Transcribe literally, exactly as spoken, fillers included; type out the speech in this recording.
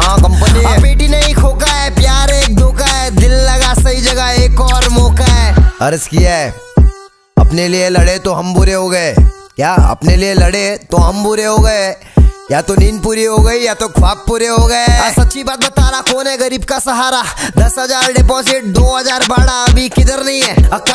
हाँ कंपनी है। बेटी नहीं खोका है, प्यार एक धोखा है, दिल लगा सही जगह एक और मौका है। अर्ज किया है अपने लिए लड़े तो हम बुरे हो गए, क्या अपने लिए लड़े तो हम बुरे हो गए, या तो नींद पूरी हो गई या तो ख्वाब पूरे हो गए। सच्ची बात बता रहा, कौन है गरीब का सहारा, दस हजार डिपॉजिट दो हजार भाड़ा, अभी किधर नहीं है।